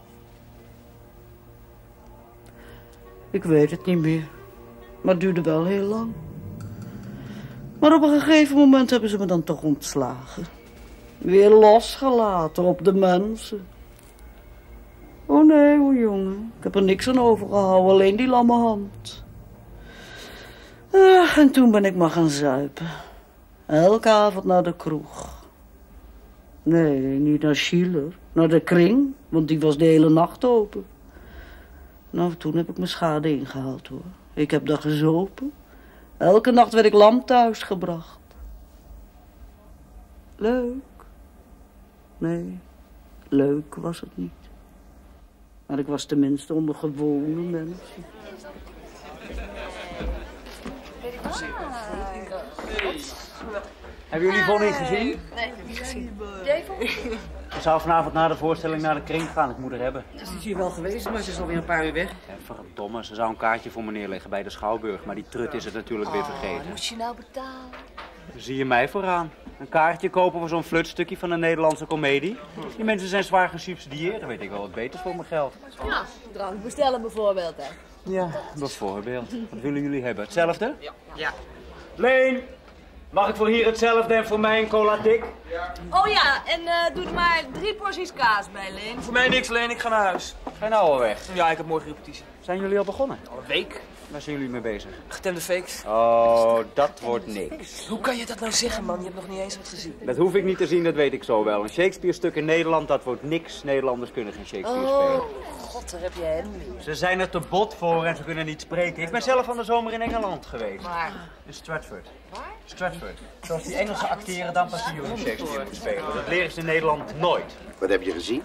Ik weet het niet meer. Maar het duurde wel heel lang. Maar op een gegeven moment hebben ze me dan toch ontslagen. Weer losgelaten op de mensen. Oh nee, hoor jongen. Ik heb er niks aan overgehouden, alleen die lamme hand. En toen ben ik maar gaan zuipen. Elke avond naar de kroeg. Nee, niet naar Schiller. Naar de Kring, want die was de hele nacht open. Nou, toen heb ik mijn schade ingehaald, hoor. Ik heb daar gezopen. Elke nacht werd ik lam thuis gebracht. Leuk. Nee, leuk was het niet. Maar ik was tenminste onder gewone mensen. Hebben jullie Vonnie gezien? Nee, niet gezien. Jij Vonnie? Ze zou vanavond na de voorstelling naar de Kring gaan. Ik moet er hebben. Ze is hier wel geweest, maar ze is alweer een paar uur weg. Verdomme, ze zou een kaartje voor me neerleggen bij de Schouwburg. Maar die trut is het natuurlijk weer vergeten. Moet je nou betalen? Zie je mij vooraan? Een kaartje kopen voor zo'n flutstukje van een Nederlandse komedie? Die mensen zijn zwaar gesubsidieerd. Dan weet ik wel wat beters voor mijn geld. Ja, drank bestellen bijvoorbeeld, hè? Ja, bijvoorbeeld. Wat willen jullie hebben? Hetzelfde? Ja. Leen, mag ik voor hier hetzelfde en voor mij een cola dik? Oh ja, en doe er maar 3 porties kaas bij, Leen. Voor mij niks, Leen. Ik ga naar huis. Ga je nou al weg? Ja, ik heb morgen repetitie. Zijn jullie al begonnen? Al een week. Waar zijn jullie mee bezig? Getemde fakes. Oh, dat wordt niks. Hoe kan je dat nou zeggen, man? Je hebt nog niet eens wat gezien. Dat hoef ik niet te zien, dat weet ik zo wel. Een Shakespeare-stuk in Nederland, dat wordt niks. Nederlanders kunnen geen Shakespeare spelen. God, daar heb je hem niet. Ze zijn er te bot voor en ze kunnen niet spreken. Ik ben zelf van de zomer in Engeland geweest. Waar? In Stratford. Waar? Stratford. Zoals die Engelsen acteren, dan pas die jongen Shakespeare te spelen. Dat leren ze in Nederland nooit. Wat heb je gezien?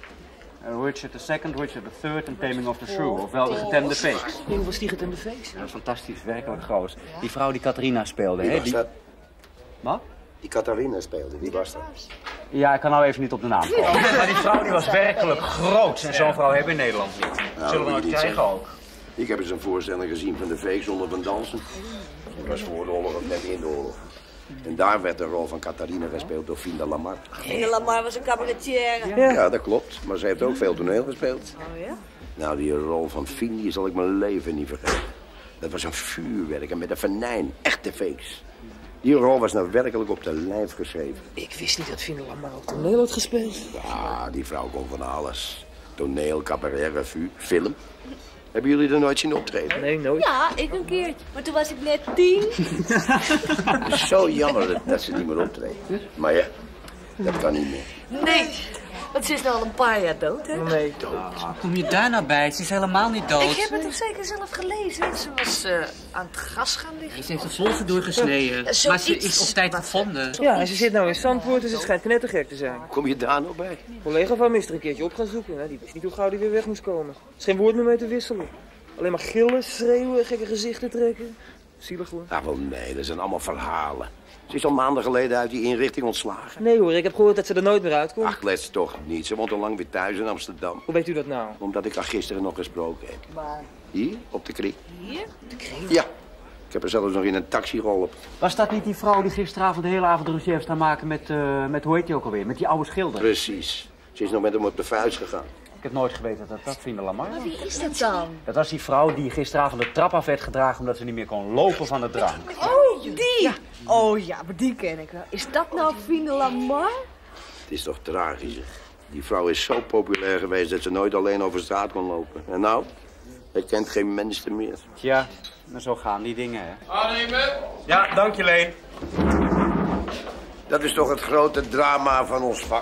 Richard II, Richard III en Taming of the Shrew. Ofwel de getemde fakes. Hoe was die getemde fakes? Dat is fantastisch, werkelijk groot. Die vrouw die Catharina speelde, Wie hè? was dat? Wat? Die Catharina speelde, wie was dat? Ja, ik kan nou even niet op de naam komen. Maar die vrouw die was werkelijk groot. En zo'n vrouw hebben we in Nederland niet. Zullen we nooit krijgen ook. Ik heb eens een voorstelling gezien van de Fakes zonder van dansen. Dat was voor de oorlog of net in de oorlog. En daar werd de rol van Catharina gespeeld door Fien de Lamar. Fien de Lamar was een cabaretière. Ja, dat klopt. Maar ze heeft ook veel toneel gespeeld. Oh ja? Nou, die rol van Fien, die zal ik mijn leven niet vergeten. Dat was een vuurwerk en met een venijn. Echte Fakes. Die rol was nou werkelijk op de lijf geschreven. Ik wist niet dat Fien de Lamar ook toneel had gespeeld. Ja, die vrouw kon van alles. Toneel, cabaret, revue, film. Hebben jullie er nooit zien optreden? Nee, nooit. Ja, ik een keertje. Maar toen was ik net 10. Het is zo jammer dat ze niet meer optreden. Maar ja, dat kan niet meer. Nee, want ze is nou al een paar jaar dood, hè? Nee. Dood. Kom je daar nou bij? Ze is helemaal niet dood. Ik heb het toch zeker zelf gelezen. Ze was aan het gas gaan liggen. Ze heeft het volge doorgesneden. Maar ze is op tijd gevonden. Ja, en ze zit nou in Zandvoort, dus het schijnt knettergek te zijn. Kom je daar nog bij? Een collega van me is er een keertje op gaan zoeken. Hè? Die wist niet hoe gauw die weer weg moest komen. Er is geen woord meer mee te wisselen. Alleen maar gillen, schreeuwen, gekke gezichten trekken. Zielig hoor. Ah, wel nee, dat zijn allemaal verhalen. Ze is al maanden geleden uit die inrichting ontslagen. Nee hoor, ik heb gehoord dat ze er nooit meer uitkomt. Ach, let toch niet. Ze woont al lang weer thuis in Amsterdam. Hoe weet u dat nou? Omdat ik haar gisteren nog gesproken heb. Waar? Hier, op de Kring. Hier? De Kring? Ja. Ik heb er zelfs nog in een taxi geholpen. Was dat niet die vrouw die gisteravond de hele avond ruzie heeft staan maken met hoe heet die ook alweer? Met die oude schilder? Precies. Ze is nog met hem op de vuist gegaan. Ik heb nooit geweten dat Fien de Lamar was. Maar wie is dat dan? Dat was die vrouw die gisteravond de trap af werd gedragen omdat ze niet meer kon lopen van de drank. Oh, die! Ja. Oh ja, maar die ken ik wel. Is dat nou Fien de Lamar? Het is toch tragisch, hè? Die vrouw is zo populair geweest dat ze nooit alleen over straat kon lopen. En nou, hij kent geen mensen meer. Tja, maar zo gaan die dingen, hè. Aannemen? Ja, dank je, Leen. Dat is toch het grote drama van ons vak.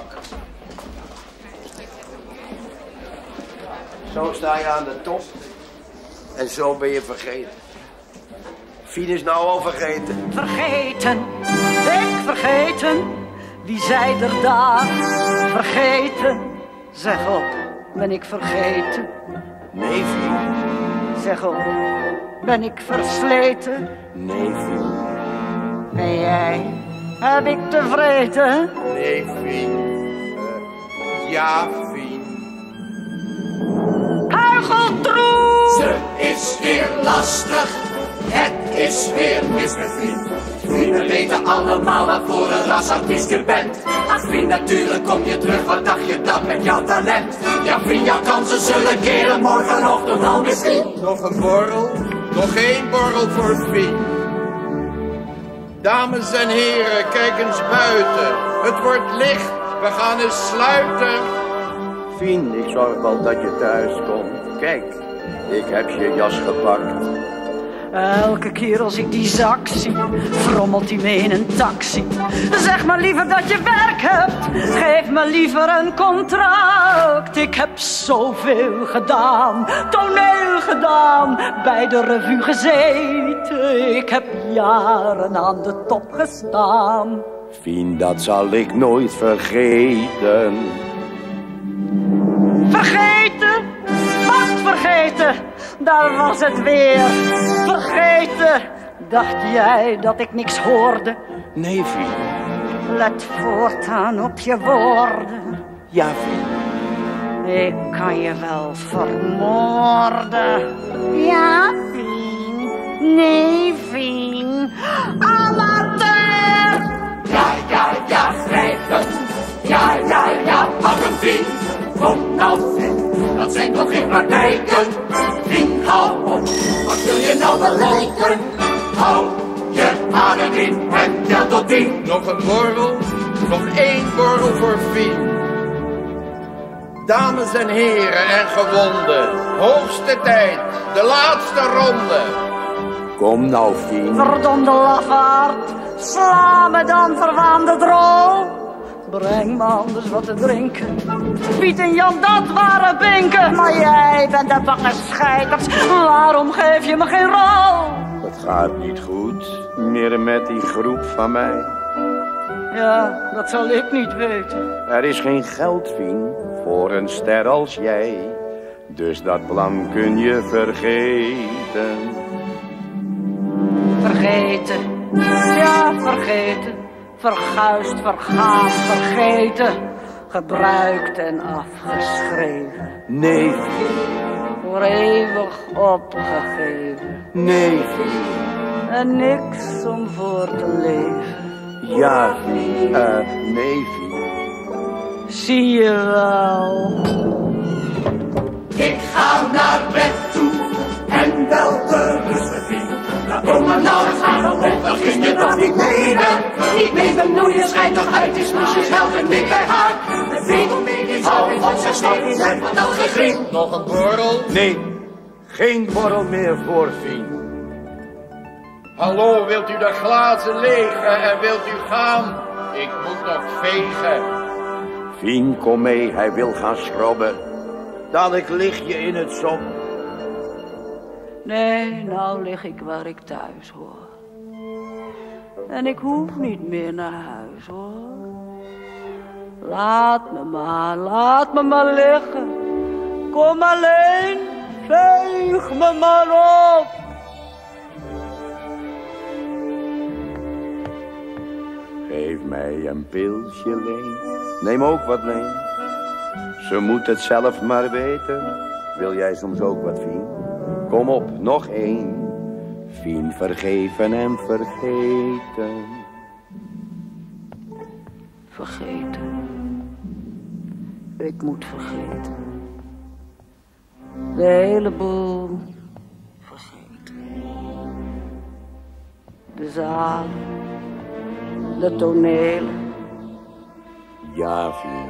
Zo sta je aan de top en zo ben je vergeten. Fien is nou al vergeten. Vergeten, ik vergeten, wie zei er daar? Vergeten, zeg op, ben ik vergeten? Nee, Fien. Zeg op, ben ik versleten? Nee, Fien. Ben jij, heb ik tevreden? Nee, Fien. Ja, Fien. Huicheltroe! Ze is is weer lastig. Het is weer mis met vriend. Vrienden weten allemaal wat voor een rasartiest je bent. Ach vriend, natuurlijk kom je terug, wat dacht je dan met jouw talent? Ja vriend, jouw kansen zullen keren, morgenochtend al misschien. Nog een borrel, nog één borrel voor Fien. Dames en heren, kijk eens buiten. Het wordt licht, we gaan eens sluiten. Fien, ik zorg wel dat je thuis komt. Kijk, ik heb je jas gepakt. Elke keer als ik die zak zie, frommelt hij mee in een taxi. Zeg maar liever dat je werk hebt, geef me liever een contract. Ik heb zoveel gedaan, toneel gedaan, bij de revue gezeten. Ik heb jaren aan de top gestaan. Fien, dat zal ik nooit vergeten. Vergeten? Wat vergeten? Daar was het weer. Vergeten. Dacht jij dat ik niks hoorde? Nee, Fien. Let voortaan op je woorden. Ja, Fien. Ik kan je wel vermoorden. Ja, Fien. Nee, Fien. Amateur! Ja, schrijf het. Ja, pak hem Fien. Kom nou, dat zijn toch geen praktijken. Fien, hou op, wat wil je nou bereiken? Hou je adem in en tel tot 10. Nog een borrel, nog één borrel voor Fien. Dames en heren en gewonden, hoogste tijd, de laatste ronde. Kom nou, Fien. Verdomde lafaard, sla me dan verwaande drol. Breng me anders wat te drinken. Piet en Jan, dat waren binken. Maar jij bent de bange scheiters. Waarom geef je me geen rol? Het gaat niet goed meer met die groep van mij. Ja, dat zal ik niet weten. Er is geen geld, Fien, voor een ster als jij. Dus dat plan kun je vergeten. Vergeten. Ja, vergeten. Verguisd, vergaand, vergeten. Gebruikt en afgeschreven. Nee, voor eeuwig opgegeven. Nee, en niks om voor te leven. Ja, nee, zie je wel. Ik ga naar bed toe en wel de rustig. Kom maar nou, eens aan op bed, dan kun je toch niet menen. Niet mee bemoeien, schijnt toch uit, is moesje geld en niet bij haar. De vriend, hou op zijn stok, zijn van dat gegriep. Nog een borrel? Nee, geen borrel meer voor Fien. Hallo, wilt u de glazen legen en wilt u gaan? Ik moet nog vegen. Fien, kom mee, hij wil gaan schrobben. Dadelijk lig je in het sop. Nee, nou lig ik waar ik thuis hoor. En ik hoef niet meer naar huis hoor. Laat me maar liggen. Kom alleen, veeg me maar op. Geef mij een pilsje, Leen. Neem ook wat, Leen. Ze moet het zelf maar weten. Wil jij soms ook wat, Fien? Kom op, nog één. Fien, vergeven en vergeten. Vergeten. Ik moet vergeten. De hele boel vergeten. De zalen. De tonelen. Ja, Fien.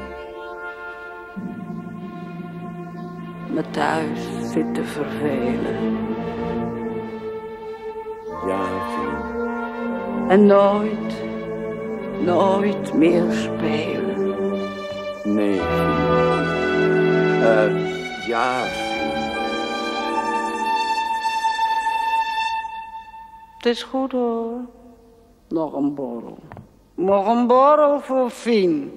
Me thuis zitten vervelen. Ja, Fien. En nooit meer spelen. Nee, Fien. Ja, Fien. Het is goed hoor. Nog een borrel. Nog een borrel voor Fien.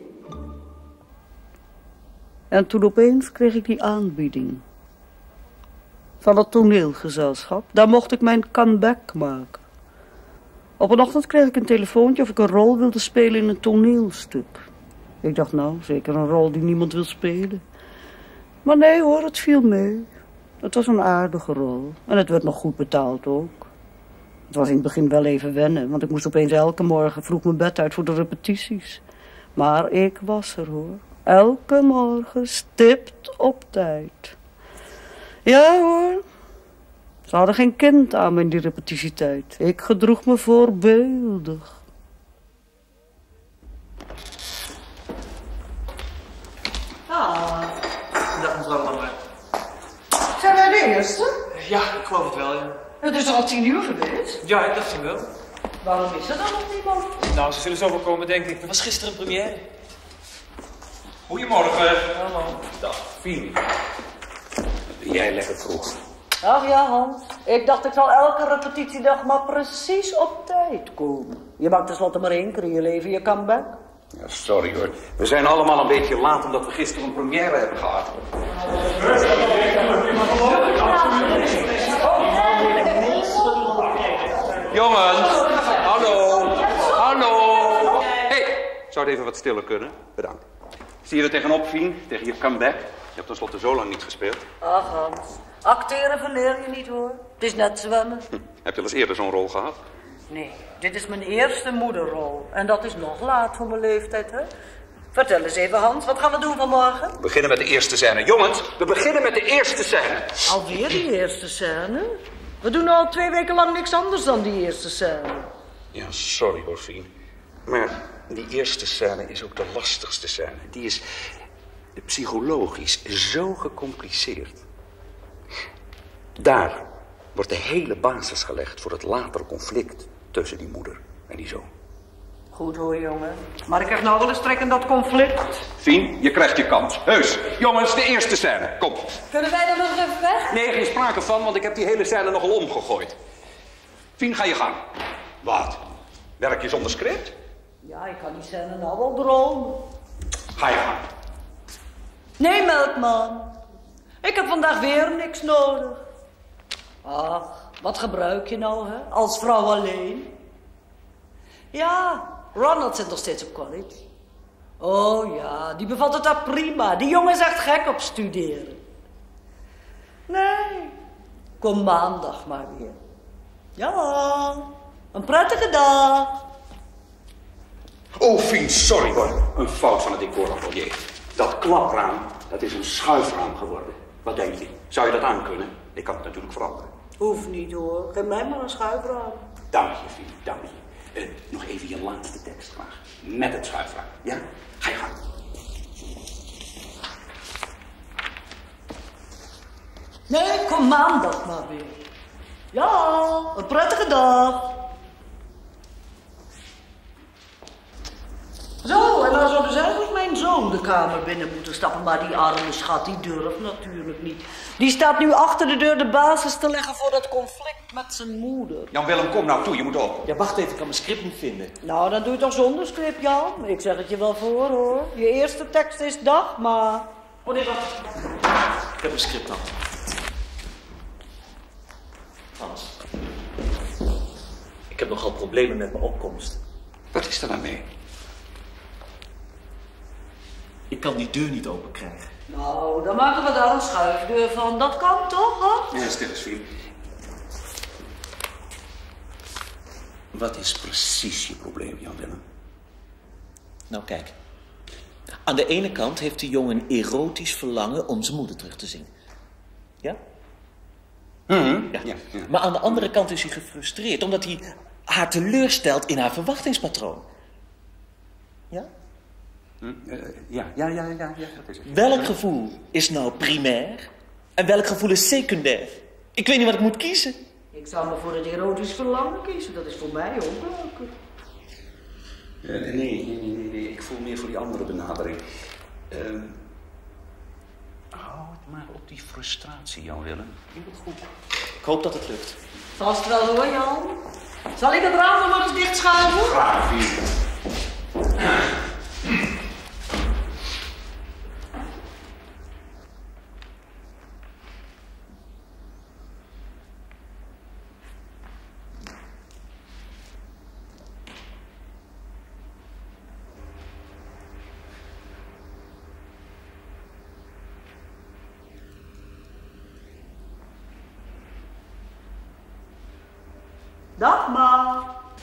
En toen opeens kreeg ik die aanbieding. Van het toneelgezelschap. Daar mocht ik mijn comeback maken. Op een ochtend kreeg ik een telefoontje of ik een rol wilde spelen in een toneelstuk. Ik dacht nou, zeker een rol die niemand wil spelen. Maar nee hoor, het viel mee. Het was een aardige rol. En het werd nog goed betaald ook. Het was in het begin wel even wennen, want ik moest opeens elke morgen vroeg mijn bed uit voor de repetities. Maar ik was er, hoor. Elke morgen stipt op tijd. Ja, hoor. Ze hadden geen kind aan me in die repetitietijd. Ik gedroeg me voorbeeldig. Dag mevrouw Lammer. Zijn wij de eerste? Ja, ik geloof het wel, ja. Het is al 10 uur geweest. Ja, ik dacht het wel. Waarom is er dan nog niemand? Nou, ze zullen zo wel komen, denk ik. Er was gisteren een première. Goedemorgen. Hallo. Dag, Fien. Jij lekker vroeg. Ach ja, Hans. Ik dacht ik zal elke repetitiedag maar precies op tijd komen. Je maakt tenslotte maar 1 keer in je leven je comeback. Ja, sorry hoor. We zijn allemaal een beetje laat omdat we gisteren een première hebben gehad. Jongens, hallo. Hallo. Hey, zou het even wat stiller kunnen? Bedankt. Zie je er tegenop, Fien? Tegen je comeback? Je hebt tenslotte zo lang niet gespeeld. Ach, Hans. Acteren verleer je niet, hoor. Het is net zwemmen. Heb je al eens eerder zo'n rol gehad? Nee, dit is mijn eerste moederrol. En dat is nog laat voor mijn leeftijd, hè? Vertel eens even, Hans. Wat gaan we doen vanmorgen? We beginnen met de eerste scène. Jongens, we beginnen met de eerste scène. Alweer die eerste scène? We doen al 2 weken lang niks anders dan die eerste scène. Ja, sorry hoor, Fien. Maar die eerste scène is ook de lastigste scène. Die is psychologisch zo gecompliceerd. Daar wordt de hele basis gelegd voor het latere conflict tussen die moeder en die zoon. Goed hoor, jongen. Maar ik krijg nou wel eens trek in dat conflict. Fien, je krijgt je kans. Heus. Jongens, de eerste scène. Kom. Kunnen wij dan nog even weg? Nee, geen sprake van, want ik heb die hele scène nogal omgegooid. Fien, ga je gang. Wat? Werk je zonder script? Ja, ik kan die scène nou wel dromen. Ga je gang. Nee, Melkman. Ik heb vandaag weer niks nodig. Ach, wat gebruik je nou, hè? Als vrouw alleen? Ja, Ronald zit nog steeds op college. Oh ja, die bevalt het daar prima. Die jongen is echt gek op studeren. Nee, kom maandag maar weer. Ja, een prettige dag. Oh, Fien, sorry hoor. Een fout van het decoratelier. Dat klapraam, dat is een schuifraam geworden. Wat denk je? Zou je dat aankunnen? Ik kan het natuurlijk veranderen. Hoeft niet hoor, geef mij maar een schuifraam. Dank je, Fien, dank je. Nog even je laatste tekst graag. Met het schuifraam, ja? Ga je gang. Nee, kom maandag maar weer. Ja, een prettige dag. Zo, en dan zou dus eigenlijk mijn zoon de kamer binnen moeten stappen. Maar die arme schat, die durft natuurlijk niet. Die staat nu achter de deur de basis te leggen voor dat conflict met zijn moeder. Jan-Willem, kom nou toe, je moet op. Ja, wacht even, ik kan mijn script niet vinden. Nou, dan doe je toch zonder script, Jan. Ik zeg het je wel voor, hoor. Je eerste tekst is dag, maar... Oh nee, wacht. Ik heb een script al. Hans. Ik heb nogal problemen met mijn opkomst. Wat is er nou mee? Ik kan die deur niet open krijgen. Nou, dan maken we daar een schuifdeur van. Dat kan toch, hè? Ja, stil eens, Fien. Wat is precies je probleem, Jan-Willem? Nou, kijk. Aan de ene kant heeft de jongen een erotisch verlangen om zijn moeder terug te zien. Ja? Ja. Ja. Maar aan de andere kant is hij gefrustreerd omdat hij haar teleurstelt in haar verwachtingspatroon. Ja? Ja, dat is het. Welk gevoel is nou primair en welk gevoel is secundair? Ik weet niet wat ik moet kiezen. Ik zou me voor het erotisch verlangen kiezen. Dat is voor mij ook leuker. Nee. Ik voel meer voor die andere benadering. Hou het maar op die frustratie, Jan-Willem. Je doet het goed. Ik hoop dat het lukt. Vast wel hoor, Jan. Zal ik het raam nog maar eens dichtschuiven? Graag, Fien. Dag, ma.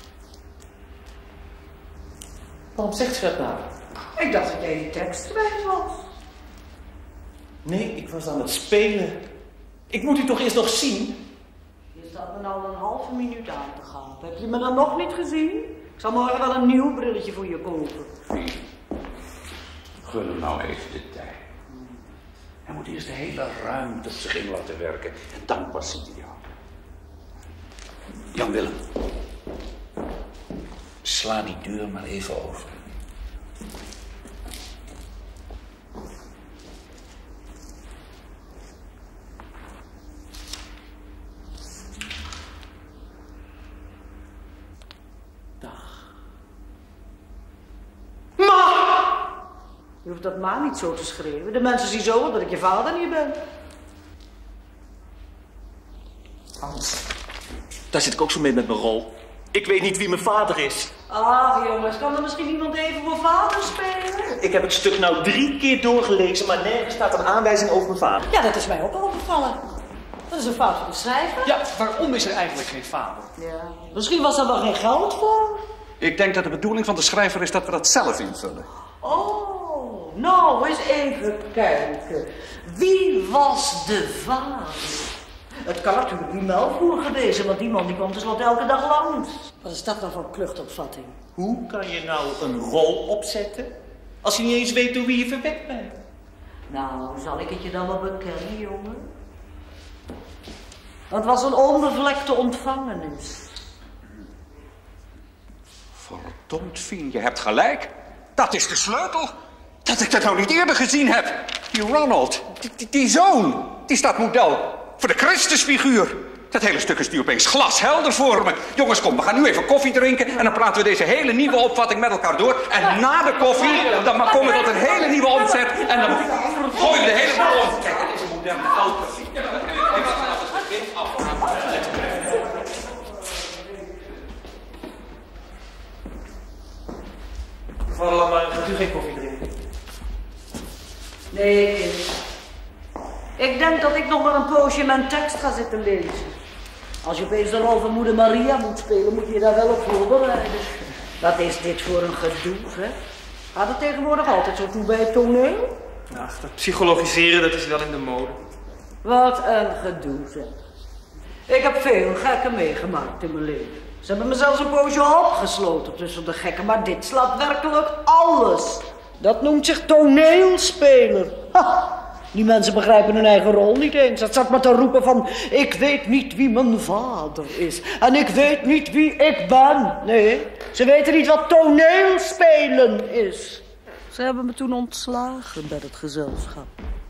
Waarom zegt ze dat nou? Ik dacht dat jij die tekst kwijt was. Nee, ik was aan het spelen. Ik moet u toch eerst nog zien? Je staat me nou een halve minuut aan te gaan. Heb je me dan nog niet gezien? Ik zal morgen wel een nieuw brilletje voor je kopen. Gun hem nou even de tijd. Hij moet eerst de hele ruimte op zich in laten werken. En dan pas ziet hij jou. Jan Willem. Sla die deur maar even over. Je hoeft dat maar niet zo te schreeuwen. De mensen zien zo dat ik je vader niet ben. Hans, daar zit ik ook zo mee met mijn rol. Ik weet niet wie mijn vader is. Ach jongens, kan er misschien iemand even voor vader spelen? Ik heb het stuk nou 3 keer doorgelezen, maar nergens staat een aanwijzing over mijn vader. Ja, dat is mij ook al opgevallen. Dat is een fout van de schrijver. Ja, waarom is er eigenlijk geen vader? Ja, misschien was er wel geen geld voor. Ik denk dat de bedoeling van de schrijver is dat we dat zelf invullen. Oh, nou eens even kijken. Wie was de vader? Het kan natuurlijk niet Melvoer geweest zijn, want die man die komt tenslotte elke dag langs. Wat is dat nou voor kluchtopvatting? Hoe kan je nou een rol opzetten als je niet eens weet door wie je verwekt bent? Nou, zal ik het je dan wel bekennen, jongen? Het was een onbevlekte ontvangenis. Verdomd, Fien, je hebt gelijk. Dat is de sleutel. Dat ik dat nou niet eerder gezien heb. Die Ronald, die zoon, die staat model voor de Christusfiguur. Dat hele stuk is nu opeens glashelder voor me. Jongens, kom, we gaan nu even koffie drinken en dan praten we deze hele nieuwe opvatting met elkaar door. En na de koffie, dan komen we tot een hele nieuwe omzet en dan gooien we de hele boel om. Kijk, dit is een moderne auto. Mevrouw Lamar, gaat u geen koffie drinken? Nee, kind. Ik denk dat ik nog maar een poosje mijn tekst ga zitten lezen. Als je opeens dan over moeder Maria moet spelen, moet je je daar wel op voorbereiden. Wat is dit voor een gedoe, hè? Gaat het tegenwoordig altijd zo toe bij het toneel? Ach, dat psychologiseren, dat is wel in de mode. Wat een gedoe, zeg. Ik heb veel gekken meegemaakt in mijn leven. Ze hebben me zelfs een poosje opgesloten tussen de gekken, maar dit slaat werkelijk alles. Dat noemt zich toneelspeler. Ha! Die mensen begrijpen hun eigen rol niet eens. Dat zat maar te roepen van, ik weet niet wie mijn vader is. En ik weet niet wie ik ben. Nee, ze weten niet wat toneelspelen is. Ze hebben me toen ontslagen bij het gezelschap.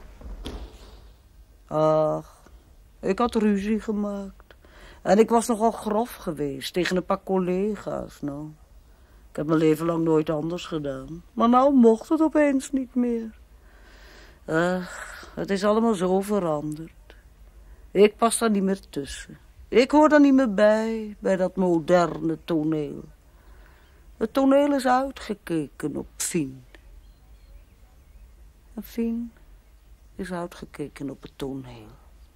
Ach, ik had ruzie gemaakt. En ik was nogal grof geweest tegen een paar collega's, nou. Ik heb mijn leven lang nooit anders gedaan. Maar nou mocht het opeens niet meer. Ach, het is allemaal zo veranderd. Ik pas daar niet meer tussen. Ik hoor daar niet meer bij dat moderne toneel. Het toneel is uitgekeken op Fien. En Fien is uitgekeken op het toneel.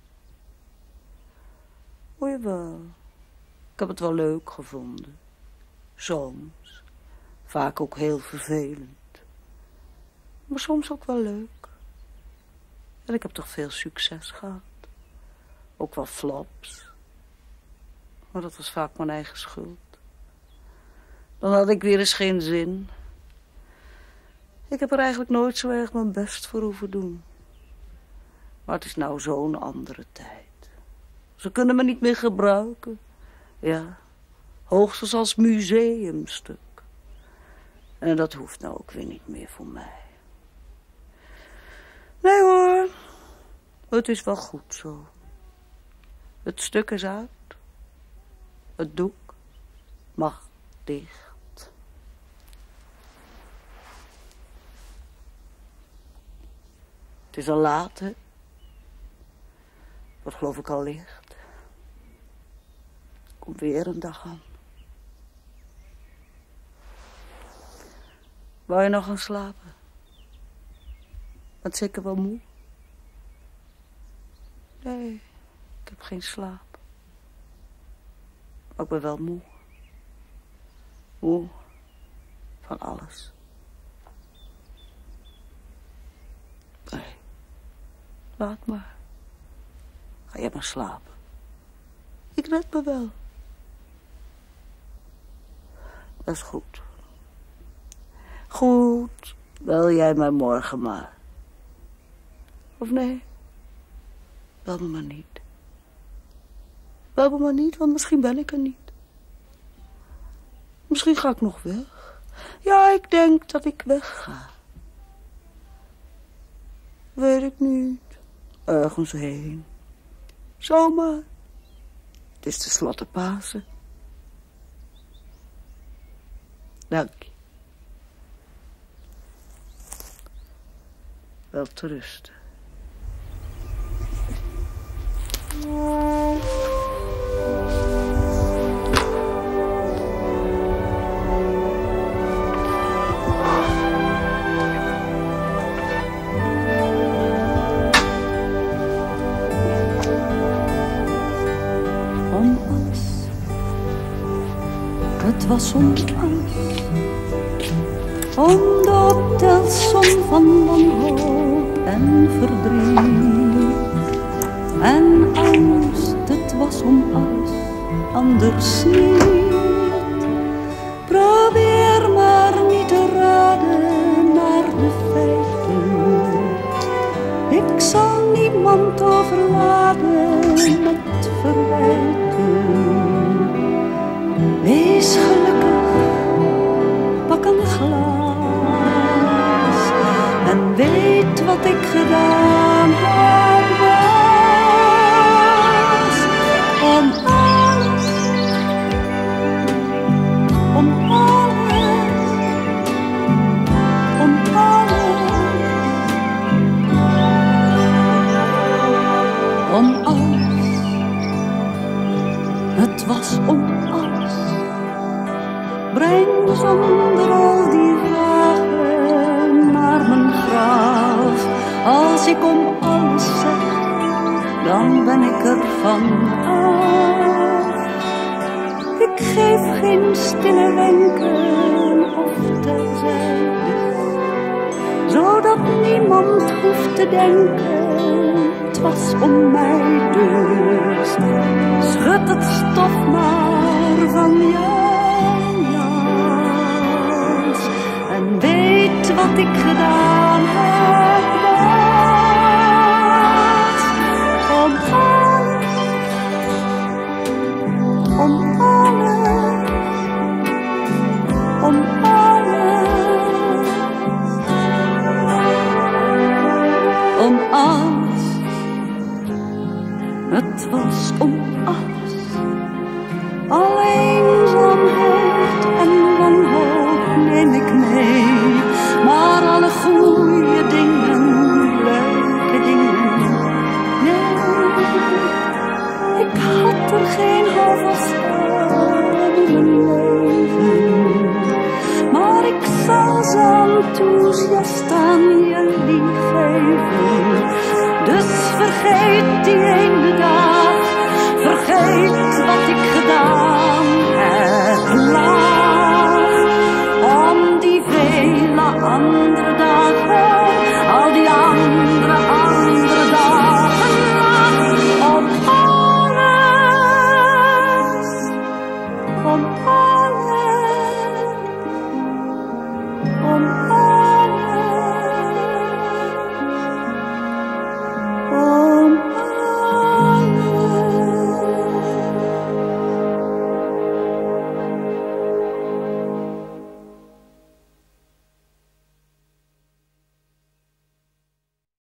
O jawel, ik heb het wel leuk gevonden. Soms, vaak ook heel vervelend. Maar soms ook wel leuk. En ik heb toch veel succes gehad. Ook wel flops. Maar dat was vaak mijn eigen schuld. Dan had ik weer eens geen zin. Ik heb er eigenlijk nooit zo erg mijn best voor hoeven doen. Maar het is nou zo'n andere tijd. Ze kunnen me niet meer gebruiken. Ja, hoogstens als museumstuk. En dat hoeft nou ook weer niet meer voor mij. Nee hoor, het is wel goed zo. Het stuk is uit. Het doek mag dicht. Het is al laat, hè? Wat geloof ik al licht. Komt weer een dag aan. Wou je nog gaan slapen? Bent zeker wel moe? Nee, ik heb geen slaap. Maar ik ben wel moe. Moe van alles. Nee, laat maar. Ga jij maar slapen. Ik red me wel. Dat is goed. Goed, bel jij mij morgen maar. Of nee, bel me maar niet. Bel me maar niet, want misschien ben ik er niet. Misschien ga ik nog weg. Ja, ik denk dat ik wegga. Weet ik niet. Ergens heen. Zomaar. Het is tenslotte Pasen. Dank je. Wel te rusten. Het was om angst, om de optelsom van wanhoop en verdriet. En angst, het was om alles, anders niet. Probeer maar niet te raden naar de feiten. Ik zal niemand overladen met verwijten. Wees gelukkig, pak een glas en weet wat ik gedaan heb was om alles, om alles, om alles, om alles. Het was om alles. Breng zonder al die vragen naar mijn graf. Als ik om alles zeg, dan ben ik er van af. Ik geef geen stille wenken of terzijde, zodat niemand hoeft te denken, het was om mij dus. Schud het stof maar van jou. En weet wat ik gedaan heb was om alles, om alles, om alles, om alles. Het was om alles, al eenzaamheid en wanhoop neem ik mee, maar alle goede dingen, leuke dingen, nee. Ik had er geen houvast aan in mijn leven, maar ik zal ze enthousiast aan jullie geven. Dus vergeet die ene dag, vergeet wat ik gedaan heb.